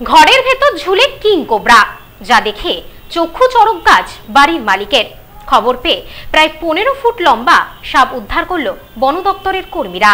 ঘরের ভেতর ঝুলে কিং কোবরা, যা দেখে চক্ষু চড়ক গাছ বাড়ির মালিকের। খবর পেয়ে প্রায় 15 ফুট লম্বা সাপ উদ্ধার করল বন দপ্তরের কর্মীরা।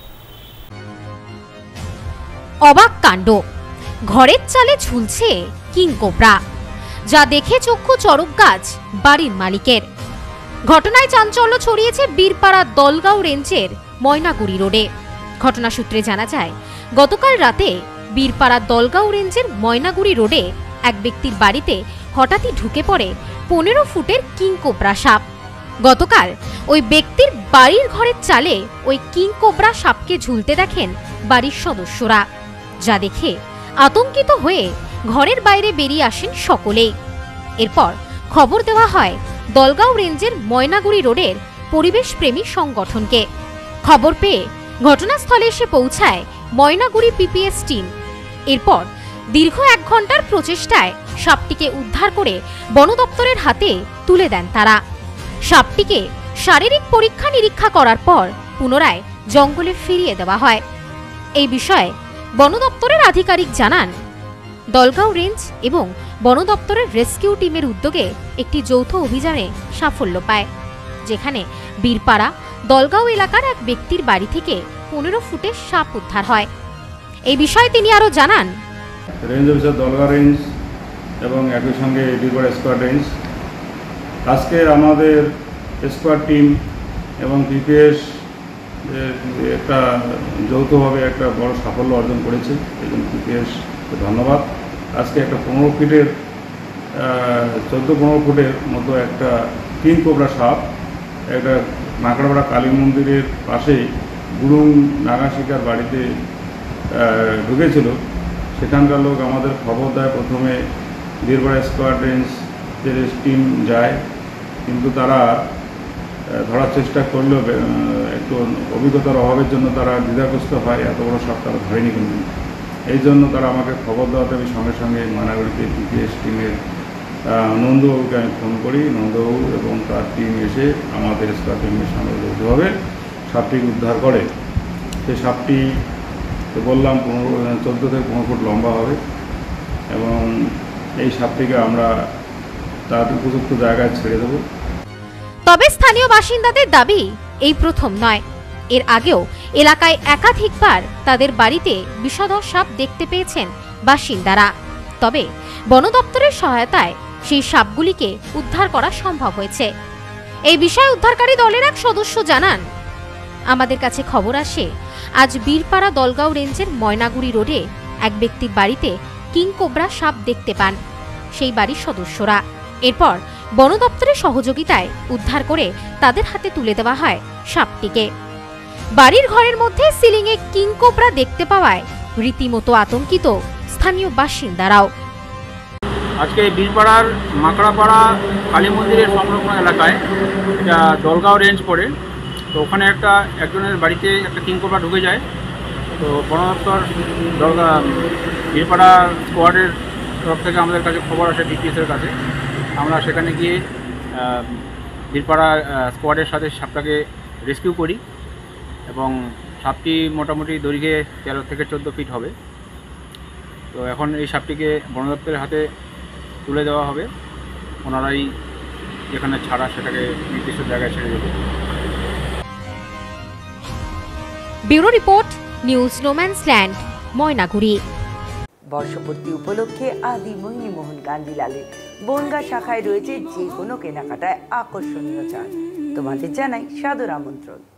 অবাক কাণ্ড, ঘরের চালে ঝুলছে কিং কোবরা, যা দেখে চক্ষু চড়ক গাছ বাড়ির মালিকের। ঘটনায় চাঞ্চল্য ছড়িয়েছে বীরপাড়া দলগাঁও রেঞ্জের ময়নাগুড়ি রোডে। ঘটনা সূত্রে জানা যায়, গতকাল রাতে বীরপাড়া দলগাঁও রেঞ্জের ময়নাগুড়ি রোডে এক ব্যক্তির বাড়িতে হঠাৎই ঢুকে পড়ে 15 ফুটের কিং কোবরা সাপ। গতকাল ওই ব্যক্তির বাড়ির ঘরের চালে ওই কিং কোবরা সাপকে ঝুলতে দেখেন বাড়ির সদস্যরা, যা দেখে আতঙ্কিত হয়ে ঘরের বাইরে বেরিয়ে আসেন সকলেই। এরপর খবর দেওয়া হয় দলগাঁও রেঞ্জের ময়নাগুড়ি রোডের পরিবেশ প্রেমী সংগঠনকে। খবর পেয়ে ঘটনাস্থলে এসে পৌঁছায় ময়নাগুড়ি পিপিএস টিম। এরপর দীর্ঘ 1 ঘন্টার প্রচেষ্টায় সাপটিকে উদ্ধার করে বন দপ্তরের হাতে তুলে দেন তারা। সাপটিকে শারীরিক পরীক্ষা নিরীক্ষা করার পর পুনরায় জঙ্গলে ফিরিয়ে দেওয়া হয়। এই বিষয়ে বন দপ্তরের আধিকারিক জানান, দলগাঁও রেঞ্জ এবং বন দপ্তরের রেস্কিউ টিমের উদ্যোগে একটি যৌথ অভিযানে সাফল্য পায়, যেখানে বীরপাড়া দলগাঁও এলাকার এক ব্যক্তির বাড়ি থেকে 15 ফুটের সাপ উদ্ধার হয়। এই বিষয়ে তিনি আরো জানান, রেঞ্জ অফিসার দলগাঁও রেঞ্জ এবং একই সঙ্গে বীরপাড়া স্কোয়াড রেঞ্জ আজকে আমাদের স্কোয়াড টিম এবং পিপিএস একটা যৌথভাবে একটা বড় সাফল্য অর্জন করেছে। এই জন্য পিপিএসকে ধন্যবাদ। আজকে একটা 15 ফিটের 14-15 ফুটের মতো একটা কিং কোবরা সাপ একটা মাকড়াপাড়া কালী মন্দিরের পাশেই গুরুং নাগা শিকার বাড়িতে ঢুকেছিল। সেখানকার লোক আমাদের খবর দেয়, প্রথমে বীরপাড়া স্কোয়াড রেঞ্জের টিম যায়, কিন্তু তারা ধরার চেষ্টা করলেও একটু অভিজ্ঞতার অভাবের জন্য তারা দ্বিধাগ্রস্ত হয়, এত বড় সাপ তারা ধরেনি। কিন্তু এই জন্য তারা আমাকে খবর দেওয়াতে আমি সঙ্গে সঙ্গে ময়নাগুড়িতে পিপিএস টিমের নন্দবাবুকে আমি ফোন করি। নন্দবাবু এবং তার টিম এসে আমাদের স্কোয়াড টিমের সঙ্গে যৌথভাবে সাপটিকে উদ্ধার করে। সেই সাপটি তো বললাম 14 থেকে 15 ফুট লম্বা হবে এবং এই সাপটিকে আমরা তার উপযুক্ত জায়গায় ছেড়ে দেব। তবে স্থানীয় বাসিন্দাদের দাবি এই প্রথম নয়, এর আগেও এলাকায় একাধিকবার তাদের বাড়িতে বিষধর সাপ দেখতে পেয়েছেন বাসিন্দারা। তবে বন দপ্তরের সহায়তায় সেই সাপগুলিকে উদ্ধার করা সম্ভব হয়েছে। এই বিষয়ে উদ্ধারকারী দলের এক সদস্য জানান, আমাদের কাছে খবর আসে আজ বীরপাড়া দলগাঁও রেঞ্জের ময়নাগুড়ি রোডে এক ব্যক্তির বাড়িতে কিং কোবরা সাপ দেখতে পান সেই বাড়ির সদস্যরা। এরপর বন দপ্তরের সহযোগিতায় উদ্ধার করে তাদের হাতে তুলে দেওয়া হয় সাপটিকে। বাড়ির ঘরের মধ্যে সিলিংয়ে কিং কোবরা দেখতে পাওয়ায় রীতিমতো আতঙ্কিত স্থানীয় বাসিন্দারাও। আজকে বীরপাড়ার মাকড়াপাড়া কালী মন্দিরের সংলগ্ন এলাকায়, এটা দলগাঁও রেঞ্জ পড়ে, তো ওখানে একজনের বাড়িতে একটা কিং কোবরা ঢুকে যায়। তো বন দপ্তর বীরপাড়া স্কোয়াডের তরফ থেকে আমাদের কাছে খবর আসে ডিপিএসের কাছে। আমরা সেখানে গিয়ে বীরপাড়া স্কোয়াডের সাথে সাপটাকে রেস্কিউ করি এবং সাপটি মোটামুটি দৈর্ঘ্যে 13 থেকে 14 ফিট হবে। তো এখন এই সাপটিকে বন দপ্তরের হাতে তুলে দেওয়া হবে। ওনারাই যেখানে ছাড়া সেটাকে নির্দিষ্ট জায়গায় ছেড়ে দেবে। Bureau report, news no man's land, Maynaguri. বর্ষপূর্তি উপলক্ষে আদি মোহিনীমোহন গান্ধীলালের বনগাঁ শাখায় রয়েছে যে কোনো কেনাকাটায় আকর্ষণীয় ছাড়। তোমাদের জানাই সাদর আমন্ত্রণ।